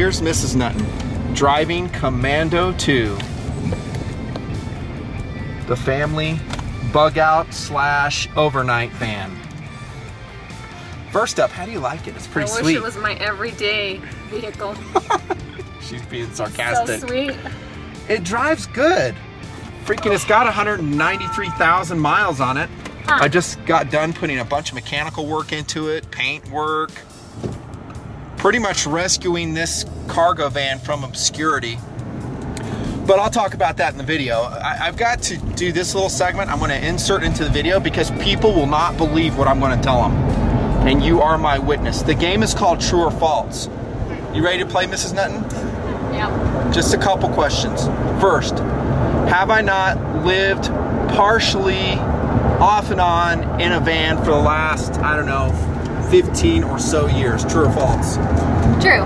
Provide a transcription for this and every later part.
here's Mrs. Nutton driving Commando 2. The family bug out / overnight van. First up, how do you like it? It's pretty sweet. I wish it was my everyday vehicle. She's being sarcastic. So sweet. It drives good. Freaking, it's got 193,000 miles on it. Huh. I just got done putting a bunch of mechanical work into it, paint work. Pretty much rescuing this cargo van from obscurity. But I'll talk about that in the video. I've got to do this little segment. I'm going to insert into the video because people will not believe what I'm going to tell them. And you are my witness. The game is called True or False. You ready to play, Mrs. Nutton? Yeah. Just a couple questions. First, have I not lived partially off and on in a van for the last, I don't know, 15 or so years? True or false? True.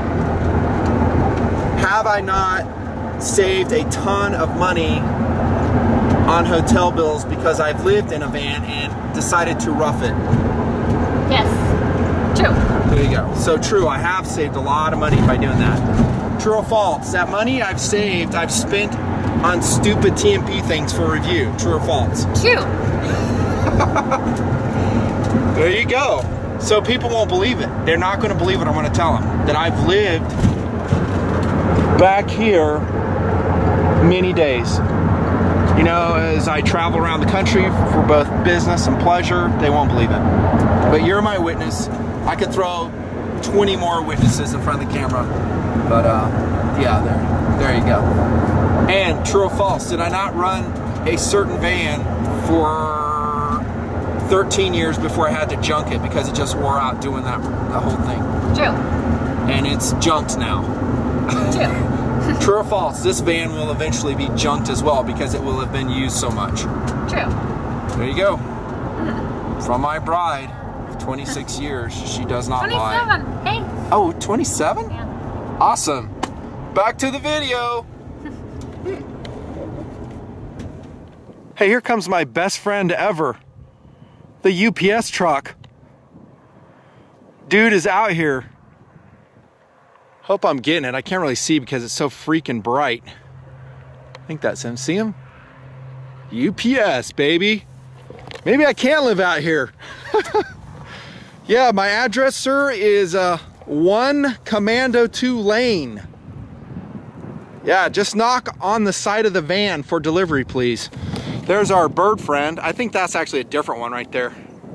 Have I not saved a ton of money on hotel bills because I've lived in a van and decided to rough it? Yes. True. There you go. So true, I have saved a lot of money by doing that. True or false? That money I've saved, I've spent on stupid TMP things for review. True or false? True. There you go. So people won't believe it. They're not going to believe what I'm going to tell them. That I've lived back here many days. You know, as I travel around the country for both business and pleasure, they won't believe it. But you're my witness. I could throw 20 more witnesses in front of the camera. But yeah, there you go. And true or false, did I not run a certain van for 13 years before I had to junk it because it just wore out doing the whole thing? True. And it's junked now. True. True or false, this van will eventually be junked as well because it will have been used so much. True. There you go. From my bride of 26 years, she does not 27. lie. Hey. Oh, 27? Yeah. Awesome. Back to the video. Hey, here comes my best friend ever. The UPS truck. Dude is out here. Hope I'm getting it. I can't really see because it's so freaking bright. I think that's him. See him? UPS, baby. Maybe I can live out here. Yeah, my address, sir, is 1 Commando 2 Lane. Yeah, just knock on the side of the van for delivery, please. There's our bird friend. I think that's actually a different one right there.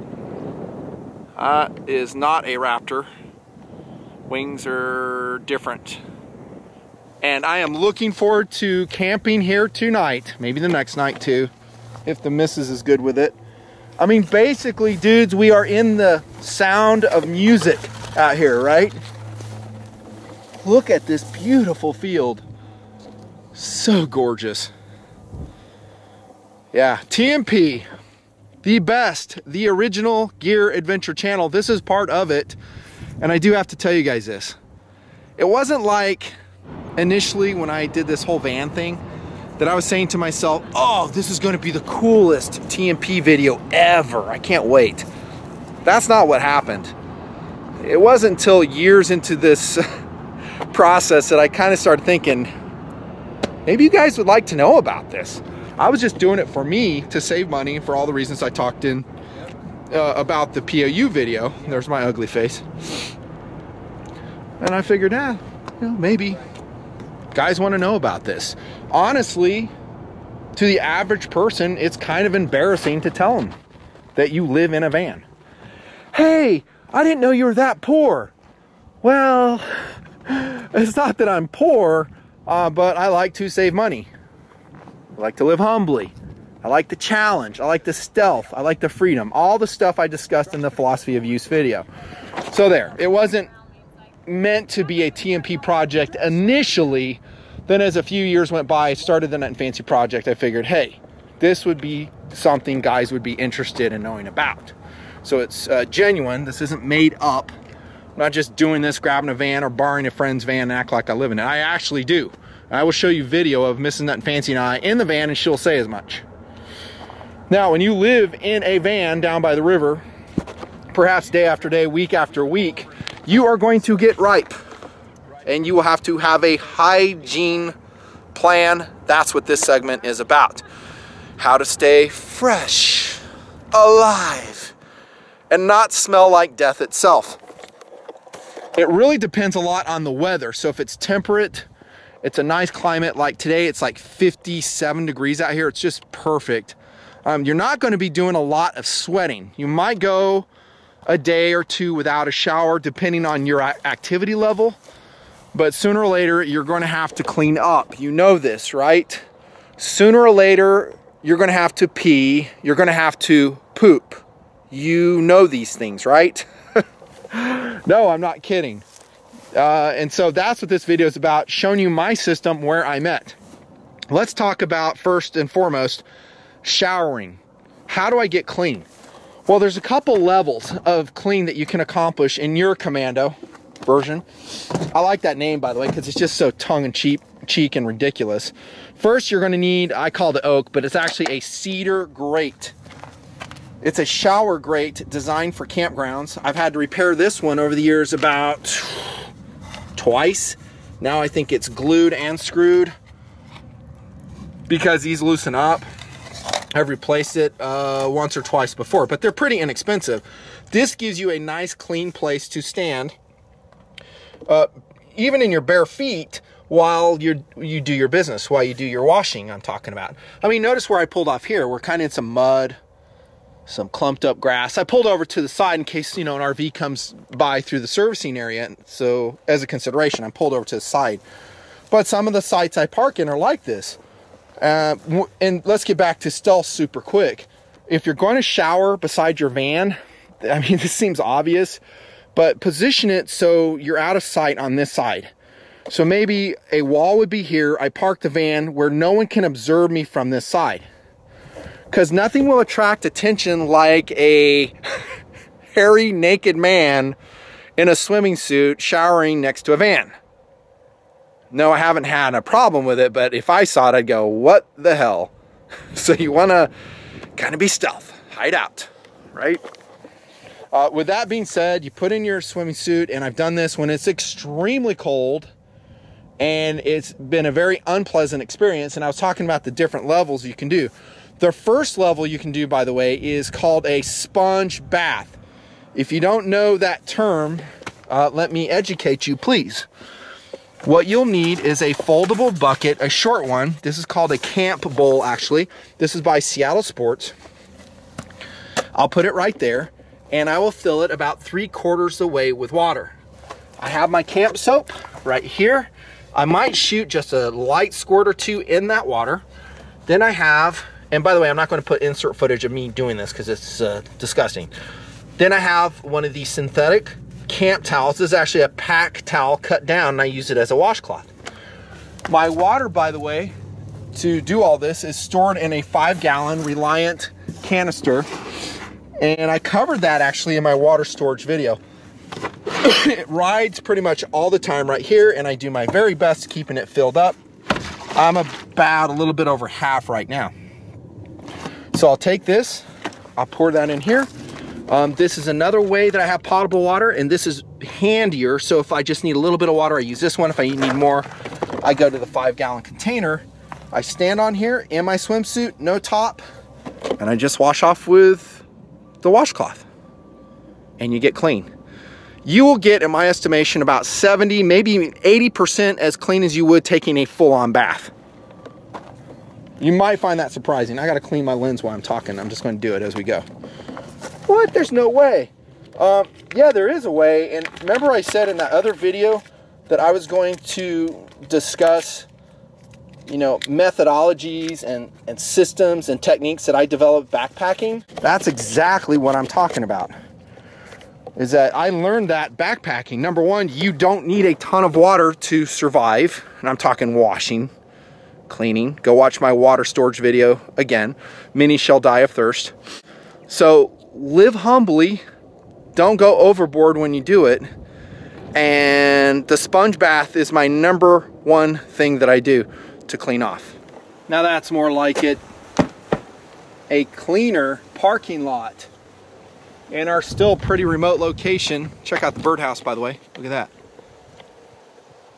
Is not a raptor. Wings are different. And I am looking forward to camping here tonight. Maybe the next night too, if the missus is good with it. I mean, basically, dudes, we are in the sound of music out here, right? Look at this beautiful field. So gorgeous. Yeah, TMP, the best, the original gear adventure channel. This is part of it. And I do have to tell you guys this. It wasn't like initially when I did this whole van thing that I was saying to myself, oh, this is gonna be the coolest TMP video ever. I can't wait. That's not what happened. It wasn't until years into this process that I kind of started thinking, maybe you guys would like to know about this. I was just doing it for me to save money for all the reasons I talked in about the POU video. There's my ugly face. And I figured, you know, maybe guys want to know about this. Honestly, to the average person, it's kind of embarrassing to tell them that you live in a van. Hey, I didn't know you were that poor. Well, it's not that I'm poor, but I like to save money. I like to live humbly. I like the challenge. I like the stealth. I like the freedom. All the stuff I discussed in the philosophy of use video. So there, it wasn't meant to be a TMP project initially. Then as a few years went by, I started the Nutnfancy project. I figured, hey, this would be something guys would be interested in knowing about. So it's genuine. This isn't made up. I'm not just doing this, grabbing a van or borrowing a friend's van and act like I live in it. I actually do. I will show you video of Mrs. Nutnfancy and I in the van, and she'll say as much. Now, when you live in a van down by the river, perhaps day after day, week after week, you are going to get ripe. and you will have to have a hygiene plan. That's what this segment is about. How to stay fresh, alive, and not smell like death itself. It really depends a lot on the weather. So if it's temperate, it's a nice climate. Like today, it's like 57 degrees out here. It's just perfect. You're not going to be doing a lot of sweating. You might go a day or two without a shower, depending on your activity level. But sooner or later, you're going to have to clean up. You know this, right? Sooner or later, you're going to have to pee. You're going to have to poop. You know these things, right? No, I'm not kidding. And so that's what this video is about, showing you my system where I'm at. Let's talk about, first and foremost, showering. How do I get clean? Well, there's a couple levels of clean that you can accomplish in your Commando version. I like that name, by the way, because it's just so tongue-in-cheek and ridiculous. First, you're going to need, I call it oak, but it's actually a cedar grate. It's a shower grate designed for campgrounds. I've had to repair this one over the years about twice. Now I think it's glued and screwed because these loosen up. I've replaced it once or twice before, but they're pretty inexpensive. This gives you a nice clean place to stand, even in your bare feet, while you do your business, while you do your washing. I'm talking about. I mean, notice where I pulled off here. We're kind of in some mud, some clumped up grass. I pulled over to the side in case, you know, an RV comes by through the servicing area. So as a consideration, I pulled over to the side. But some of the sites I park in are like this. And let's get back to stealth super quick. If you're going to shower beside your van, I mean, this seems obvious, but position it so you're out of sight on this side. So maybe a wall would be here. I park the van where no one can observe me from this side. Because nothing will attract attention like a hairy, naked man in a swimming suit showering next to a van. No, I haven't had a problem with it, but if I saw it, I'd go, what the hell? So you want to kind of be stealth, hide out, right? With that being said, you put in your swimming suit, and I've done this when it's extremely cold, and it's been a very unpleasant experience, and I was talking about the different levels you can do. The first level you can do, by the way, is called a sponge bath. If you don't know that term, let me educate you, please. What you'll need is a foldable bucket, a short one. This is called a camp bowl, actually. This is by Seattle Sports. I'll put it right there, and I will fill it about 3/4 the way with water. I have my camp soap right here. I might shoot just a light squirt or two in that water. Then I have, and by the way, I'm not going to put insert footage of me doing this because it's disgusting. Then I have one of these synthetic camp towels. This is actually a pack towel cut down, and I use it as a washcloth. My water, by the way, to do all this is stored in a 5-gallon Reliant canister, and I covered that actually in my water storage video. It rides pretty much all the time right here, and I do my very best keeping it filled up. I'm about a little bit over half right now. So I'll take this, I'll pour that in here. This is another way that I have potable water, and this is handier. So if I just need a little bit of water, I use this one. If I need more, I go to the 5-gallon container. I stand on here in my swimsuit, no top, and I just wash off with the washcloth, and you get clean. You will get, in my estimation, about 70, maybe even 80% as clean as you would taking a full-on bath. You might find that surprising. I got to clean my lens while I'm talking. I'm just going to do it as we go. What? There's no way. Yeah, there is a way. And remember I said in that other video that I was going to discuss, you know, methodologies and systems and techniques that I developed backpacking? That's exactly what I'm talking about. Is that I learned that backpacking. Number one, you don't need a ton of water to survive. And I'm talking washing, cleaning. Go watch my water storage video again. Many shall die of thirst. So live humbly. Don't go overboard when you do it. And the sponge bath is my number one thing that I do to clean off. Now that's more like it. A cleaner parking lot in our still pretty remote location. Check out the birdhouse, by the way. Look at that.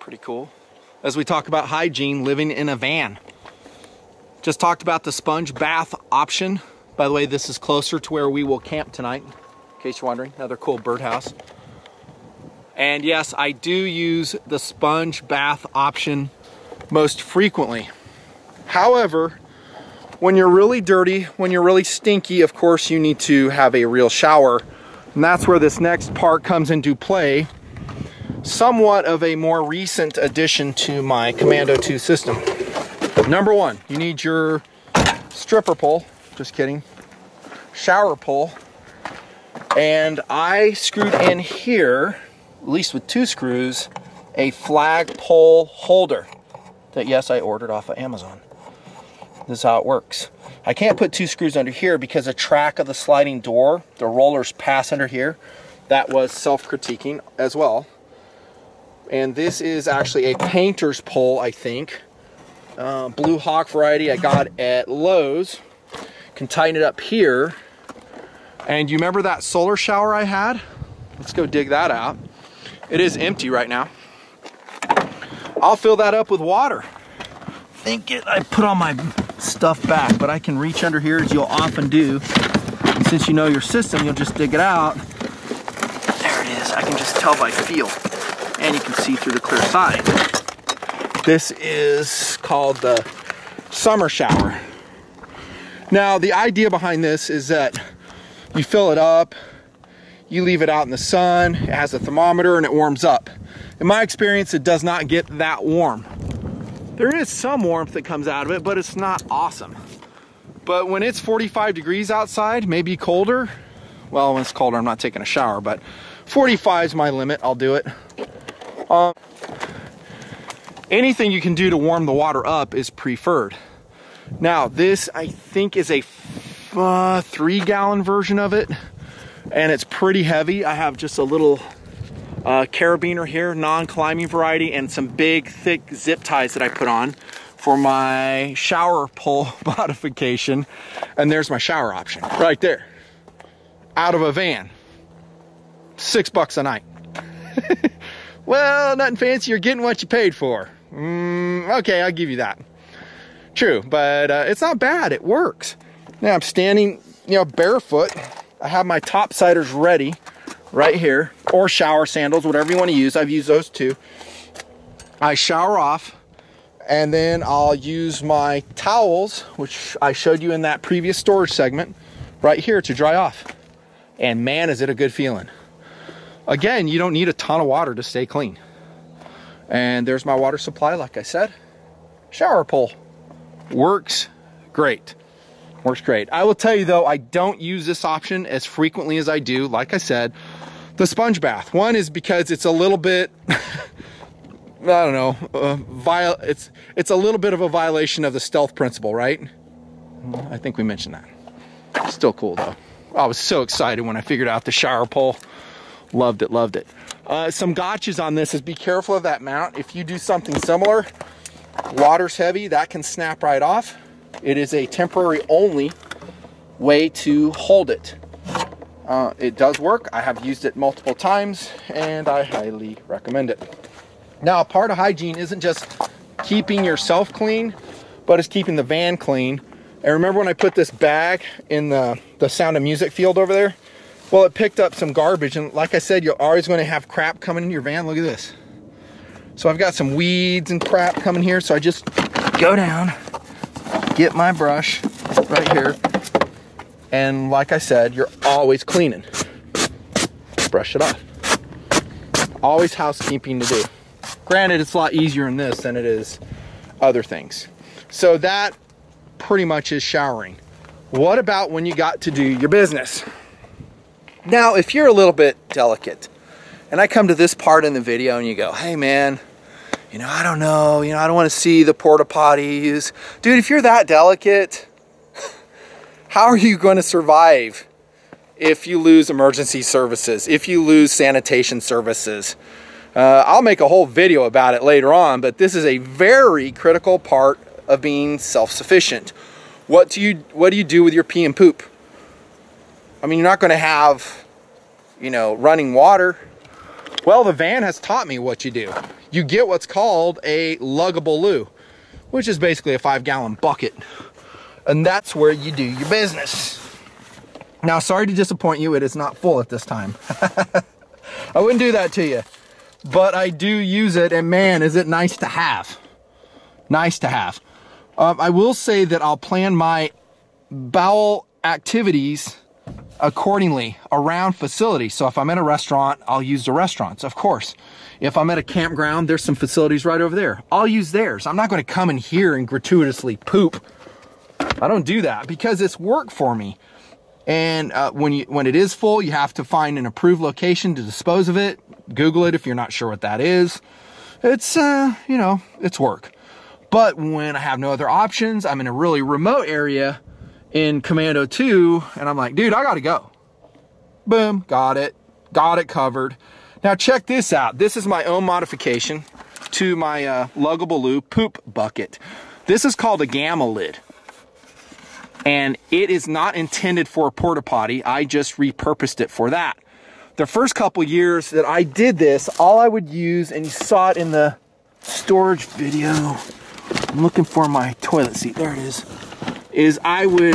Pretty cool. As we talk about hygiene, living in a van. Just talked about the sponge bath option. By the way, this is closer to where we will camp tonight, in case you're wondering. Another cool birdhouse. And yes, I do use the sponge bath option most frequently. However, when you're really dirty, when you're really stinky, of course you need to have a real shower. And that's where this next part comes into play. Somewhat of a more recent addition to my Commando 2 system. Number one, you need your stripper pole, just kidding, shower pole. And I screwed in here, at least with 2 screws, a flagpole holder that, yes, I ordered off of Amazon. This is how it works. I can't put 2 screws under here because the track of the sliding door, the rollers pass under here. That was self-critiquing as well. And this is actually a painter's pole, I think. Blue Hawk variety I got at Lowe's. Can tighten it up here. And you remember that solar shower I had? Let's go dig that out. It is empty right now. I'll fill that up with water. I put all my stuff back, but I can reach under here as you'll often do. And since you know your system, you'll just dig it out. There it is. I can just tell by feel. And you can see through the clear side. This is called the summer shower. Now, the idea behind this is that you fill it up, you leave it out in the sun, it has a thermometer and it warms up. In my experience, it does not get that warm. There is some warmth that comes out of it, but it's not awesome. But when it's 45 degrees outside, maybe colder, well, when it's colder, I'm not taking a shower, but 45 is my limit, I'll do it. Anything you can do to warm the water up is preferred. Now, this I think is a 3-gallon version of it, and it's pretty heavy. I have just a little carabiner here, non-climbing variety, and some big, thick zip ties that I put on for my shower pole modification. And there's my shower option right there. Out of a van. $6 a night. Well, Nutnfancy, you're getting what you paid for. Okay, I'll give you that. True, but it's not bad. It works. Now I'm standing, barefoot. I have my topsiders ready right here, or shower sandals, whatever you want to use. I've used those too. I shower off, and then I'll use my towels, which I showed you in that previous storage segment, right here to dry off. And man, is it a good feeling. Again, you don't need a ton of water to stay clean. And there's my water supply, like I said. Shower pole. Works great. Works great. I will tell you though, I don't use this option as frequently as I do, like I said, the sponge bath. One is because it's a little bit, I don't know, it's a little bit of a violation of the stealth principle, right? I think we mentioned that. Still cool though. I was so excited when I figured out the shower pole. Loved it, loved it. Some gotchas on this is be careful of that mount. If you do something similar, water's heavy, that can snap right off. It is a temporary only way to hold it. It does work. I have used it multiple times and I highly recommend it. Now, part of hygiene isn't just keeping yourself clean, but it's keeping the van clean. And remember when I put this bag in the Sound of Music field over there? Well, it picked up some garbage, and like I said, you're always going to have crap coming in your van. Look at this. So I've got some weeds and crap coming here, so I just go down, get my brush right here, and like I said, you're always cleaning. Brush it off. Always housekeeping to do. Granted, it's a lot easier in this than it is other things. So that pretty much is showering. What about when you got to do your business? Now, if you're a little bit delicate, and I come to this part in the video and you go, hey man, I don't know, I don't want to see the porta potties. Dude, if you're that delicate, how are you going to survive if you lose emergency services, if you lose sanitation services? I'll make a whole video about it later on, but this is a very critical part of being self-sufficient. What do you do with your pee and poop? I mean, you're not going to have, running water. Well, the van has taught me what you do. you get what's called a luggable loo, which is basically a 5-gallon bucket. And that's where you do your business. Now, sorry to disappoint you, it is not full at this time. I wouldn't do that to you, but I do use it, and man, is it nice to have. Nice to have. I will say that I'll plan my bowel activities accordingly around facilities. So if I'm in a restaurant, I'll use the restaurants, of course. If I'm at a campground, there's some facilities right over there. I'll use theirs. I'm not going to come in here and gratuitously poop. I don't do that because it's work for me. And when it is full, you have to find an approved location to dispose of it. Google it if you're not sure what that is. It's, you know, it's work. But when I have no other options, I'm in a really remote area in Commando 2, and I'm like, dude, I gotta go. Boom, got it covered. Now check this out. This is my own modification to my luggable loo poop bucket. This is called a gamma lid. And it is not intended for a porta potty. I just repurposed it for that. The first couple years that I did this, all I would use, and you saw it in the storage video, I'm looking for my toilet seat, there it is I would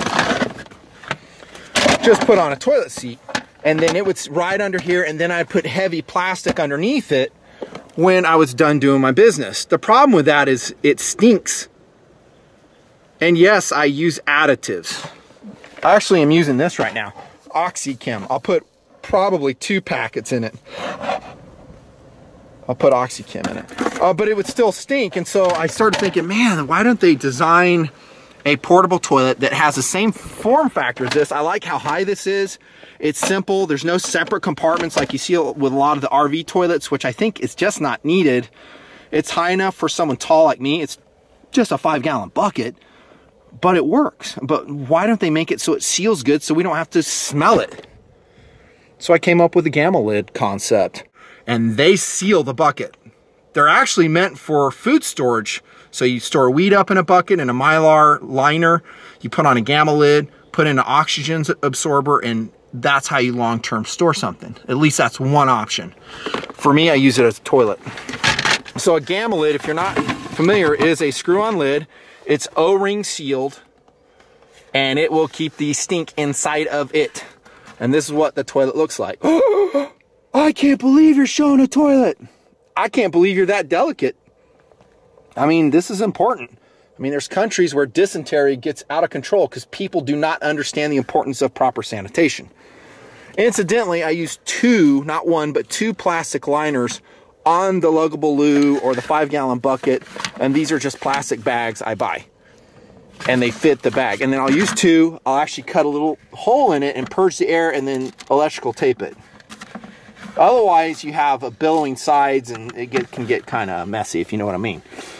just put on a toilet seat, and then it would ride under here, and then I'd put heavy plastic underneath it when I was done doing my business. The problem with that is it stinks. And yes, I use additives. I actually am using this right now, OxyChem. I'll put probably 2 packets in it. I'll put OxyChem in it. But it would still stink, and so I started thinking, man, why don't they design a portable toilet that has the same form factor as this? I like how high this is. It's simple. There's no separate compartments like you see with a lot of the RV toilets, which I think is just not needed. It's high enough for someone tall like me. It's just a 5-gallon bucket, but it works. But why don't they make it so it seals good so we don't have to smell it? So I came up with the gamma lid concept, and they seal the bucket. They're actually meant for food storage. So you store weed up in a bucket in a Mylar liner, you put on a gamma lid, put in an oxygen absorber, and that's how you long-term store something. At least that's one option. For me, I use it as a toilet. So a gamma lid, if you're not familiar, is a screw-on lid. It's O-ring sealed, and it will keep the stink inside of it. And this is what the toilet looks like. I can't believe you're showing a toilet. I can't believe you're that delicate. I mean, this is important. I mean, there's countries where dysentery gets out of control because people do not understand the importance of proper sanitation. Incidentally, I use 2, not 1, but 2 plastic liners on the luggable loo or the 5-gallon bucket, and these are just plastic bags I buy. And they fit the bag. And then I'll use 2, I'll actually cut a little hole in it and purge the air and then electrical tape it. Otherwise, you have a billowing sides and it can get kind of messy, if you know what I mean.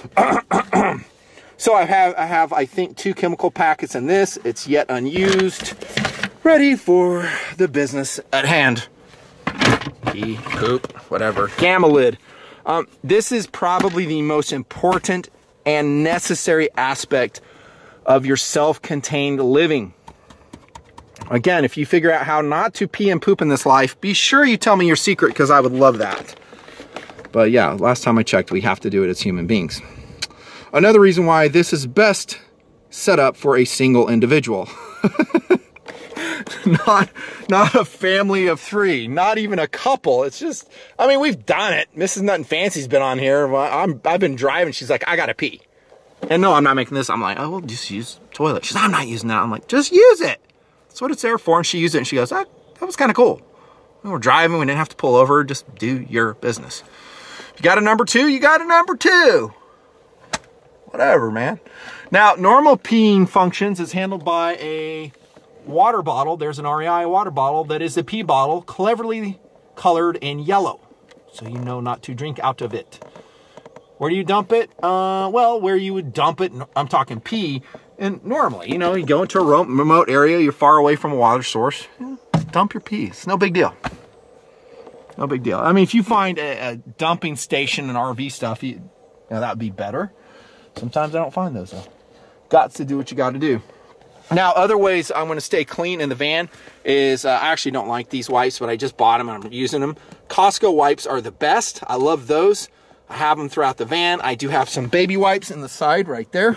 So I have, I think, 2 chemical packets in this. It's yet unused, ready for the business at hand. Pee, poop, whatever. Gamma lid. This is probably the most important and necessary aspect of your self-contained living. Again, if you figure out how not to pee and poop in this life, be sure you tell me your secret, because I would love that. But yeah, last time I checked, we have to do it as human beings. Another reason why this is best set up for a single individual. not a family of 3, not even a couple. It's just, I mean, we've done it. Mrs. Nutnfancy's been on here. I've been driving. She's like, I gotta pee. And no, I'm not making this. I'm like, oh, well, just use the toilet. She's like, I'm not using that. I'm like, just use it. That's what it's there for. And she used it and she goes, that was kind of cool. We're driving, we didn't have to pull over, just do your business. If you got a number 2, you got a number 2. Whatever, man. Now, normal peeing functions is handled by a water bottle. There's an REI water bottle that is a pee bottle, cleverly colored in yellow, so you know not to drink out of it. Where do you dump it? Well, where you would dump it, I'm talking pee. And normally, you know, you go into a remote area, you're far away from a water source, dump your pee. It's no big deal. No big deal. I mean, if you find a dumping station and RV stuff, you know, that would be better. Sometimes I don't find those, though. Got to do what you got to do. Now, other ways I'm going to stay clean in the van is, I actually don't like these wipes, but I just bought them and I'm using them. Costco wipes are the best. I love those. I have them throughout the van. I do have some baby wipes in the side right there.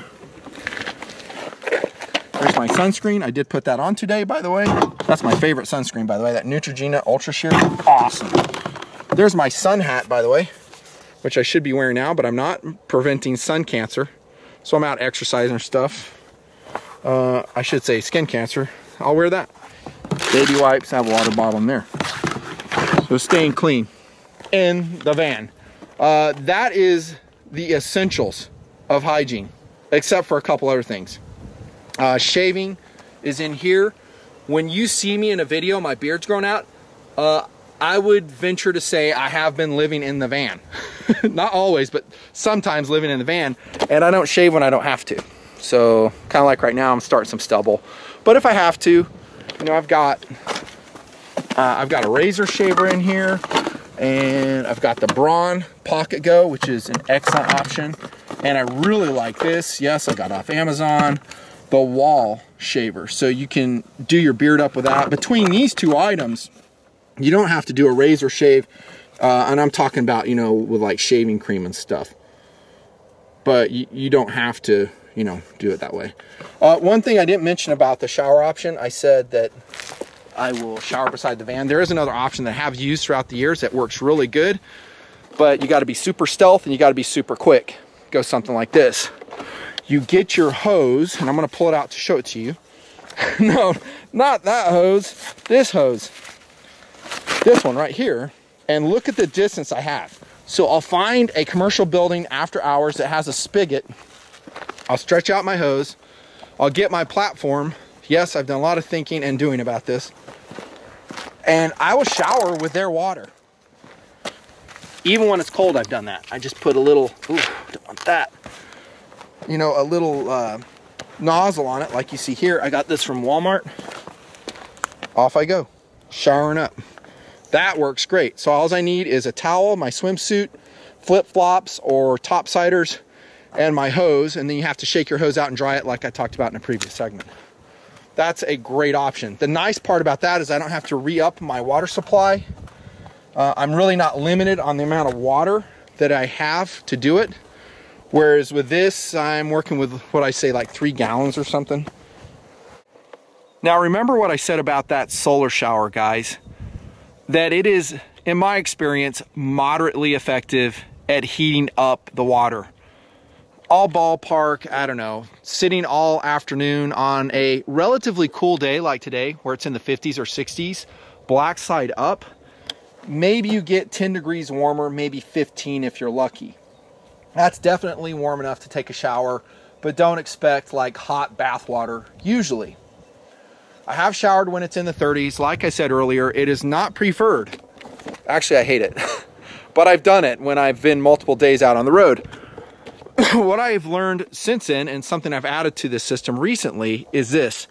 There's my sunscreen. I did put that on today, by the way. That's my favorite sunscreen, by the way. That Neutrogena Ultra Sheer. Awesome. There's my sun hat, by the way, which I should be wearing now, but I'm not, preventing sun cancer. So I'm out exercising and stuff. I should say skin cancer. I'll wear that. Baby wipes, I have a water bottle in there. So staying clean in the van. That is the essentials of hygiene, except for a couple other things. Shaving is in here. When you see me in a video, my beard's grown out, I would venture to say I have been living in the van. Not always, but sometimes living in the van, and I don't shave when I don't have to. So kind of like right now, I'm starting some stubble. But if I have to, you know, I've got a razor shaver in here, and I've got the Braun Pocket Go, which is an excellent option. And I really like this. Yes, I got off Amazon. The wall shaver, so you can do your beard up with that. Between these two items, you don't have to do a razor shave, and I'm talking about, you know, with like shaving cream and stuff, but you don't have to, you know, do it that way. One thing I didn't mention about the shower option, I said that I will shower beside the van. There is another option that I have used throughout the years that works really good, but you got to be super stealth and you got to be super quick. It goes something like this. You get your hose, and I'm going to pull it out to show it to you. No, not that hose. This hose. This one right here. And look at the distance I have. So I'll find a commercial building after hours that has a spigot. I'll stretch out my hose. I'll get my platform. Yes, I've done a lot of thinking and doing about this. And I will shower with their water. Even when it's cold, I've done that. I just put a little, ooh, don't want that. You know, a little nozzle on it, like you see here. I got this from Walmart. Off I go, showering up. That works great. So all I need is a towel, my swimsuit, flip-flops or topsiders, and my hose, and then you have to shake your hose out and dry it like I talked about in a previous segment. That's a great option. The nice part about that is I don't have to re-up my water supply. I'm really not limited on the amount of water that I have to do it. Whereas with this, I'm working with what I say like 3 gallons or something. Now remember what I said about that solar shower, guys, that it is, in my experience, moderately effective at heating up the water. All ballpark, I don't know, sitting all afternoon on a relatively cool day like today, where it's in the 50s or 60s, black side up, maybe you get 10 degrees warmer, maybe 15 if you're lucky. That's definitely warm enough to take a shower, but don't expect like hot bath water usually. I have showered when it's in the 30s. Like I said earlier, it is not preferred. Actually, I hate it, but I've done it when I've been multiple days out on the road. What I've learned since then, and something I've added to this system recently, is this.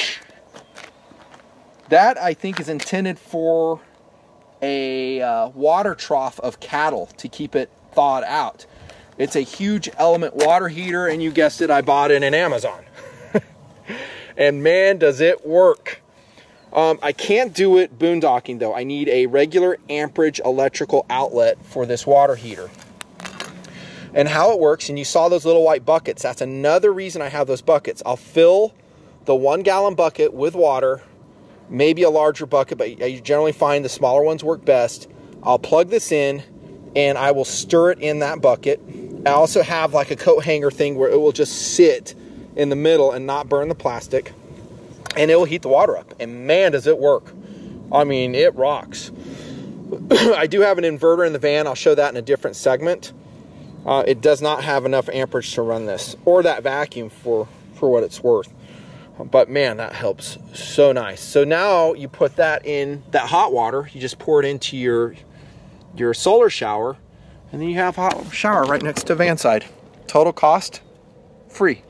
That I think is intended for a water trough of cattle to keep it thawed out. It's a huge element water heater, and you guessed it, I bought it in Amazon. And man, does it work. I can't do it boondocking though. I need a regular amperage electrical outlet for this water heater. And how it works, and you saw those little white buckets, that's another reason I have those buckets. I'll fill the 1 gallon bucket with water, maybe a larger bucket, but I generally find the smaller ones work best. I'll plug this in, and I will stir it in that bucket. I also have like a coat hanger thing where it will just sit in the middle and not burn the plastic, and it will heat the water up. And man, does it work. I mean, it rocks. I do have an inverter in the van. I'll show that in a different segment. It does not have enough amperage to run this, or that vacuum for what it's worth. But man, that helps so nice. So now you put that in that hot water, you just pour it into your solar shower, and then you have a hot shower right next to van side. Total cost, free.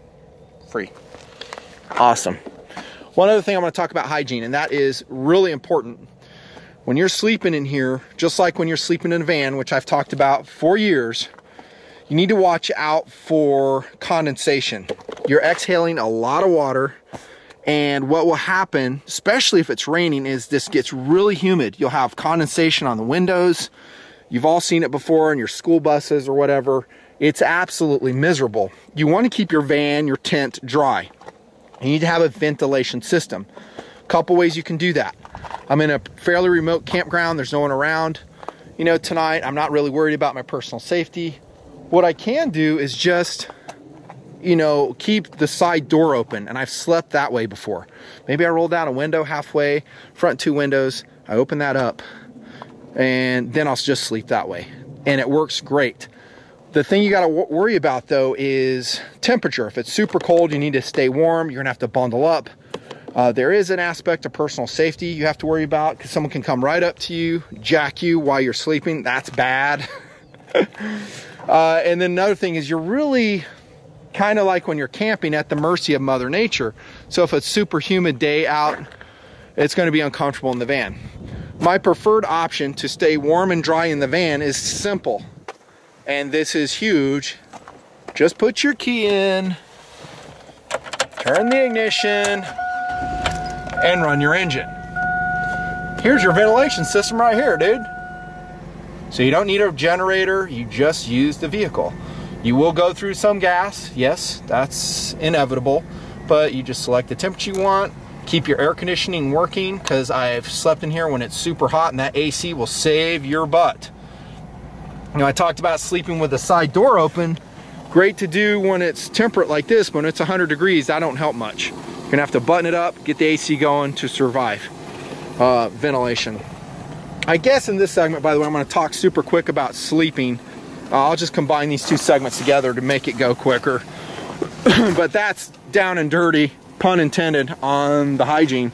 Awesome. One other thing I want to talk about hygiene, and that is really important. When you're sleeping in here, just like when you're sleeping in a van, which I've talked about for years, you need to watch out for condensation. You're exhaling a lot of water, and what will happen, especially if it's raining, is this gets really humid. You'll have condensation on the windows. You've all seen it before in your school buses or whatever. It's absolutely miserable. You want to keep your van, your tent dry. You need to have a ventilation system. A couple ways you can do that. I'm in a fairly remote campground. There's no one around. You know, tonight I'm not really worried about my personal safety. What I can do is just, you know, keep the side door open, and I've slept that way before. Maybe I roll down a window halfway, front 2 windows, I open that up, and then I'll just sleep that way. And it works great. The thing you gotta worry about though is temperature. If it's super cold, you need to stay warm, you're gonna have to bundle up. There is an aspect of personal safety you have to worry about, because someone can come right up to you, jack you while you're sleeping. That's bad. And then another thing is you're really kind of like when you're camping at the mercy of Mother Nature. So if it's super humid day out, it's going to be uncomfortable in the van. My preferred option to stay warm and dry in the van is simple. And this is huge. Just put your key in, turn the ignition, and run your engine. Here's your ventilation system right here, dude. So you don't need a generator, you just use the vehicle. You will go through some gas, yes, that's inevitable, but you just select the temperature you want, keep your air conditioning working, because I've slept in here when it's super hot and that AC will save your butt. You know, I talked about sleeping with the side door open. Great to do when it's temperate like this, but when it's 100 degrees, that don't help much. You're gonna have to button it up, get the AC going to survive ventilation. I guess in this segment, by the way, I'm gonna talk super quick about sleeping. I'll just combine these 2 segments together to make it go quicker. But that's down and dirty, pun intended, on the hygiene.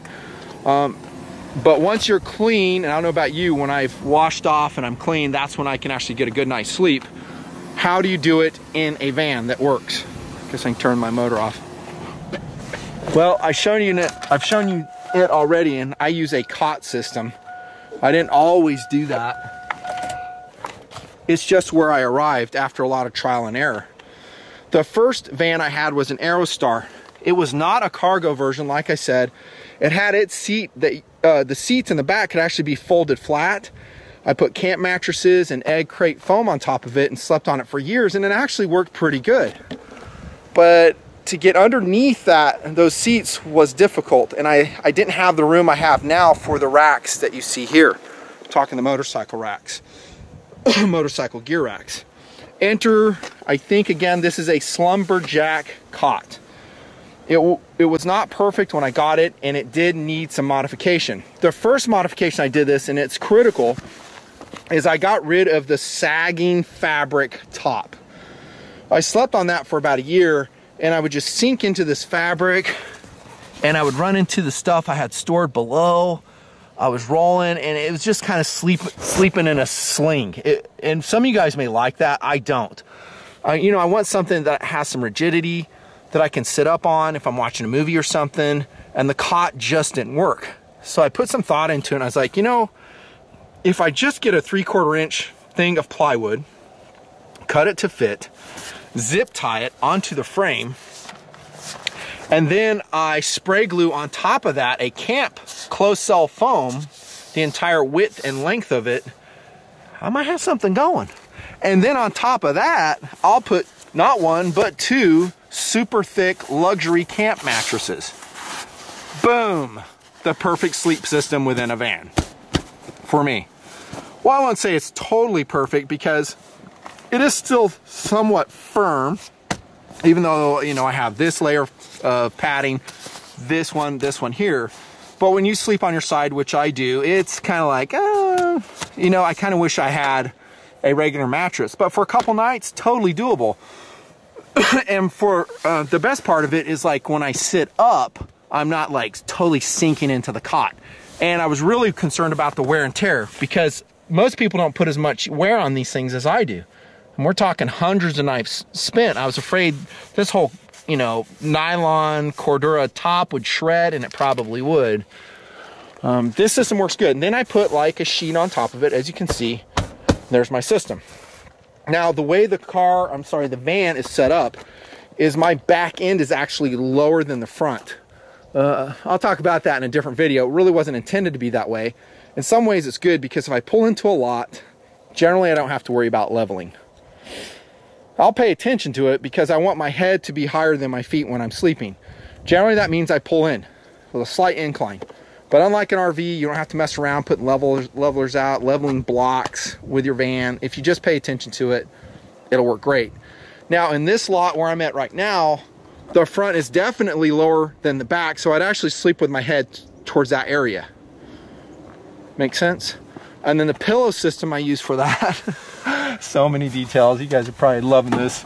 But once you're clean, and I don't know about you, when I've washed off and I'm clean, that's when I can actually get a good night's sleep. How do you do it in a van that works? Guess I can turn my motor off. Well, I've shown you it already, and I use a cot system. I didn't always do that. It's just where I arrived after a lot of trial and error. The first van I had was an Aerostar. It was not a cargo version, like I said. It had its seat, the seats in the back could actually be folded flat. I put camp mattresses and egg crate foam on top of it and slept on it for years, and it actually worked pretty good. But to get underneath those seats was difficult, and I didn't have the room I have now for the racks that you see here. I'm talking the motorcycle racks, motorcycle gear racks. Enter, I think again, this is a Slumberjack cot. It was not perfect when I got it, and it did need some modification. The first modification I did this, and it's critical, is I got rid of the sagging fabric top. I slept on that for about a year, and I would just sink into this fabric, and I would run into the stuff I had stored below. I was rolling, and it was just kind of sleeping in a sling. And some of you guys may like that. I don't. You know, I want something that has some rigidity that I can sit up on if I'm watching a movie or something, and the cot just didn't work. So I put some thought into it, and I was like, you know, if I just get a 3/4 inch thing of plywood, cut it to fit, zip tie it onto the frame, and then I spray glue on top of that a camp closed cell foam, the entire width and length of it, I might have something going. And then on top of that, I'll put not 1, but 2 super thick luxury camp mattresses. Boom! The perfect sleep system within a van. For me. Well, I won't say it's totally perfect because it is still somewhat firm, even though, you know, I have this layer of padding, this one here. But when you sleep on your side, which I do, it's kind of like, you know, I kind of wish I had a regular mattress. But for a couple nights, totally doable. And for the best part of it is, like, when I sit up, I'm not like totally sinking into the cot. And I was really concerned about the wear and tear, because most people don't put as much wear on these things as I do. And we're talking hundreds of nights spent. I was afraid this whole, you know, nylon Cordura top would shred, and it probably would. This system works good. And then I put like a sheet on top of it, as you can see. There's my system. Now, the way the van is set up is my back end is actually lower than the front. I'll talk about that in a different video. It really wasn't intended to be that way. In some ways it's good, because if I pull into a lot Generally, I don't have to worry about leveling. I'll pay attention to it because I want my head to be higher than my feet when I'm sleeping. Generally, that means I pull in with a slight incline. But unlike an RV, you don't have to mess around putting levelers out, leveling blocks with your van. If you just pay attention to it, it'll work great. Now, in this lot where I'm at right now, the front is definitely lower than the back, so I'd actually sleep with my head towards that area. Make sense? And then the pillow system I use for that, so many details, you guys are probably loving this,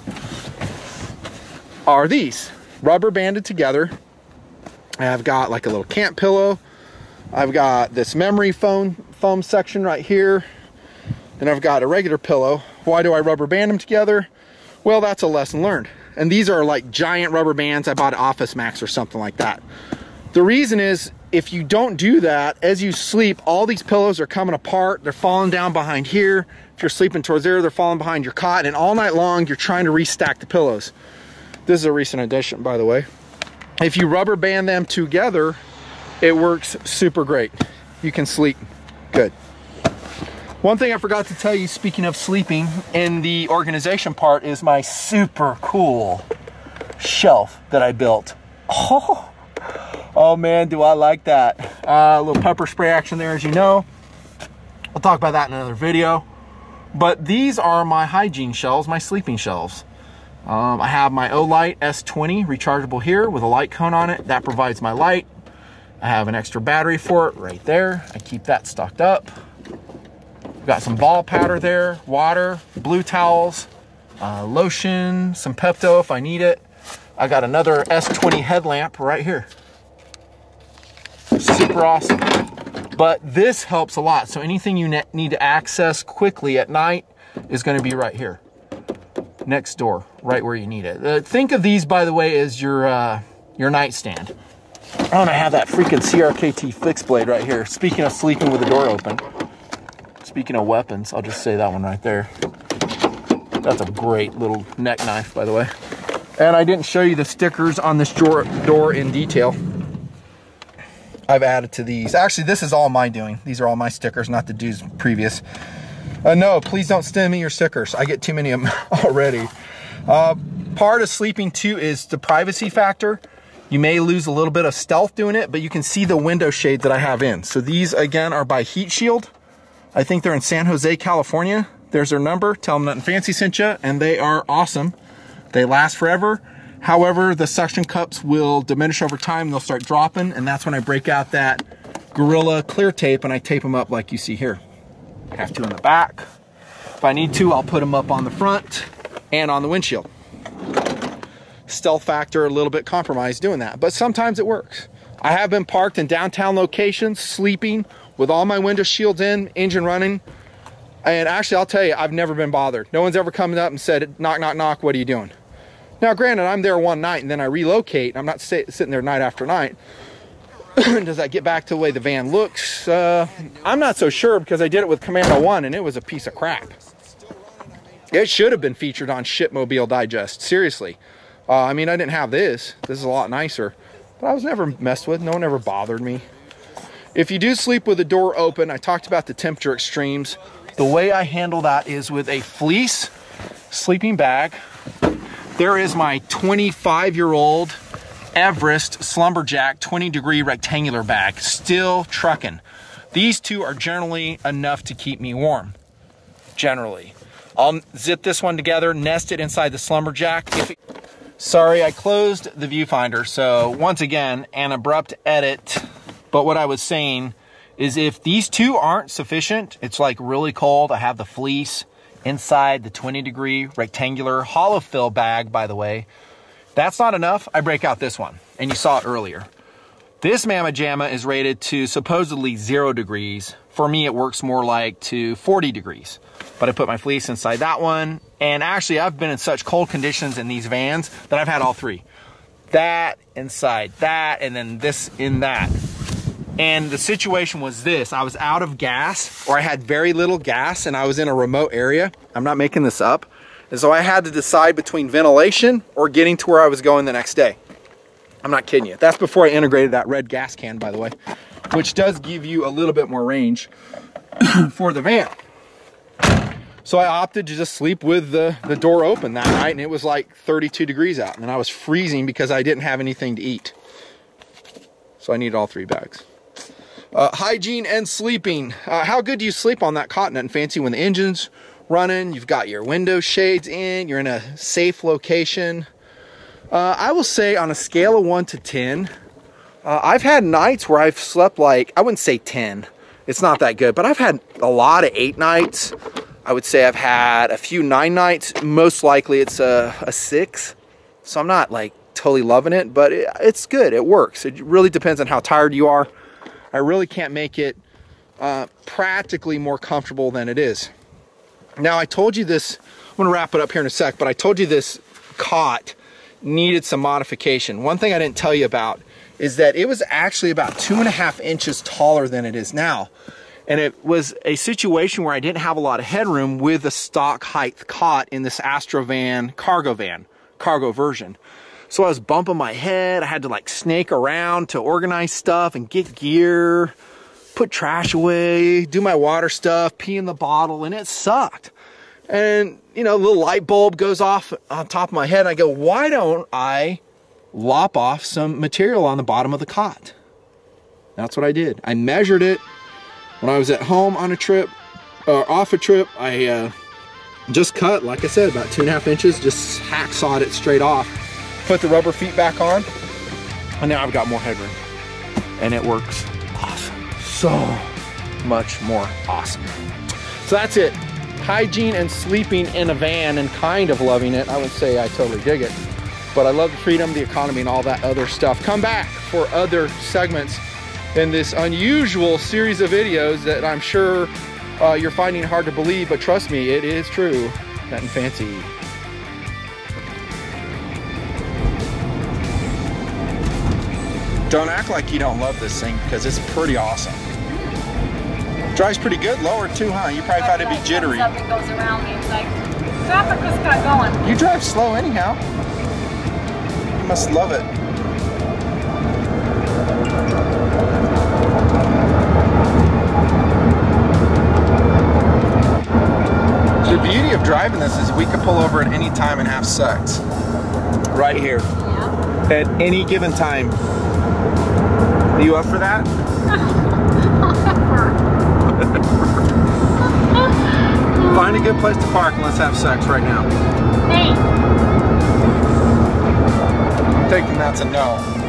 are these. Rubber banded together. I've got like a little camp pillow. I've got this memory foam section right here. Then I've got a regular pillow. Why do I rubber band them together? Well, that's a lesson learned. And these are like giant rubber bands I bought at Office Max or something like that. The reason is, if you don't do that, as you sleep, all these pillows are coming apart. They're falling down behind here. If you're sleeping towards there, they're falling behind your cot. And all night long, you're trying to restack the pillows. This is a recent addition, by the way. If you rubber band them together, it works super great. You can sleep good. One thing I forgot to tell you, speaking of sleeping, in the organization part is my super cool shelf that I built. Oh man, do I like that. A little pepper spray action there, as you know. I'll talk about that in another video. But these are my Hygiene shelves, my sleeping shelves. I have my Olight S20 rechargeable here with a light cone on it. That provides my light. I have an extra battery for it right there. I keep that stocked up. Got some ball powder there, water, blue towels, lotion, some Pepto if I need it. I got another S20 headlamp right here. Super awesome. But this helps a lot. So anything you need to access quickly at night is going to be right here. Next door, right where you need it. Think of these, by the way, as your nightstand. Oh, and I have that freaking CRKT fixed blade right here. Speaking of sleeping with the door open. Speaking of weapons, I'll just say that one right there. That's a great little neck knife, by the way. And I didn't show you the stickers on this door in detail. I've added to these. Actually, this is all my doing. These are all my stickers, not the dude's previous. No, please don't send me your stickers. I get too many of them already. Part of sleeping too is the privacy factor. You may lose a little bit of stealth doing it, but you can see the window shade that I have in. So these, again, are by Heat Shield. I think they're in San Jose, California. There's their number. Tell them Nutnfancy sent you, and they are awesome. They last forever. However, the suction cups will diminish over time. They'll start dropping, and that's when I break out that Gorilla clear tape and I tape them up like you see here. I have two in the back. If I need to, I'll put them up on the front and on the windshield. Stealth factor, a little bit compromised doing that, but sometimes it works. I have been parked in downtown locations, sleeping with all my window shields in, engine running. And actually, I'll tell you, I've never been bothered. No one's ever come up and said, knock, knock, knock, what are you doing? Now, granted, I'm there one night and then I relocate. I'm not sitting there night after night. Does that get back to the way the van looks? I'm not so sure, because I did it with Commando 1 and it was a piece of crap. It should have been featured on Shipmobile Digest, seriously. I mean, I didn't have this. This is a lot nicer. But I was never messed with. No one ever bothered me. If you do sleep with the door open, I talked about the temperature extremes. The way I handle that is with a fleece sleeping bag. There is my 25-year-old Everest Slumberjack 20-degree rectangular bag, still trucking. These two are generally enough to keep me warm, generally. I'll zip this one together, nest it inside the Slumberjack. Sorry, I closed the viewfinder, so once again, an abrupt edit. But what I was saying is, if these two aren't sufficient, it's like really cold, I have the fleece inside the 20-degree rectangular hollow fill bag, by the way. That's not enough, I break out this one, and you saw it earlier. This Mamma Jamma is rated to supposedly 0 degrees. For me, it works more like to 40 degrees. But I put my fleece inside that one, and actually I've been in such cold conditions in these vans that I've had all three. That inside that, and then this in that. And the situation was this: I was out of gas, or I had very little gas, and I was in a remote area. I'm not making this up. And so I had to decide between ventilation or getting to where I was going the next day. I'm not kidding you. That's before I integrated that red gas can, by the way, which does give you a little bit more range for the van. So I opted to just sleep with the door open that night, and it was like 32 degrees out, and I was freezing because I didn't have anything to eat. So I needed all 3 bags. Hygiene and sleeping. How good do you sleep on that cot, Nutnfancy, when the engine's running, you've got your window shades in, you're in a safe location? I will say on a scale of 1 to 10, I've had nights where I've slept like, I wouldn't say 10, it's not that good, but I've had a lot of 8 nights. I would say I've had a few 9 nights. Most likely it's a 6. So I'm not like totally loving it, but it's good, it works. It really depends on how tired you are. I really can't make it practically more comfortable than it is. Now I told you this, I'm gonna wrap it up here in a sec, but I told you this cot needed some modification. One thing I didn't tell you about is that it was actually about 2.5 inches taller than it is now. And it was a situation where I didn't have a lot of headroom with the stock height cot in this Astro van, cargo version. So I was bumping my head. I had to like snake around to organize stuff and get gear, put trash away, do my water stuff, pee in the bottle, and it sucked. And, you know, a little light bulb goes off on top of my head. And I go, why don't I lop off some material on the bottom of the cot? That's what I did. I measured it when I was at home on a trip, or off a trip. I just cut, like I said, about 2.5 inches, just hacksawed it straight off. Put the rubber feet back on, and now I've got more headroom. And it works awesome. So much more awesome. So that's it. Hygiene and sleeping in a van and kind of loving it. I wouldn't say I totally dig it, but I love the freedom, the economy, and all that other stuff. Come back for other segments in this unusual series of videos that I'm sure you're finding hard to believe, but trust me, it is true. Nutnfancy. Don't act like you don't love this thing, because it's pretty awesome. Drives pretty good, lower too, huh? You probably thought it'd be jittery. Something goes around me. It's like traffic just got going. You drive slow anyhow. You must love it. The beauty of driving this is we can pull over at any time and have sex. Right here. Yeah. At any given time. Are you up for that? Find a good place to park and let's have sex right now. Hey. I'm thinking that's a no.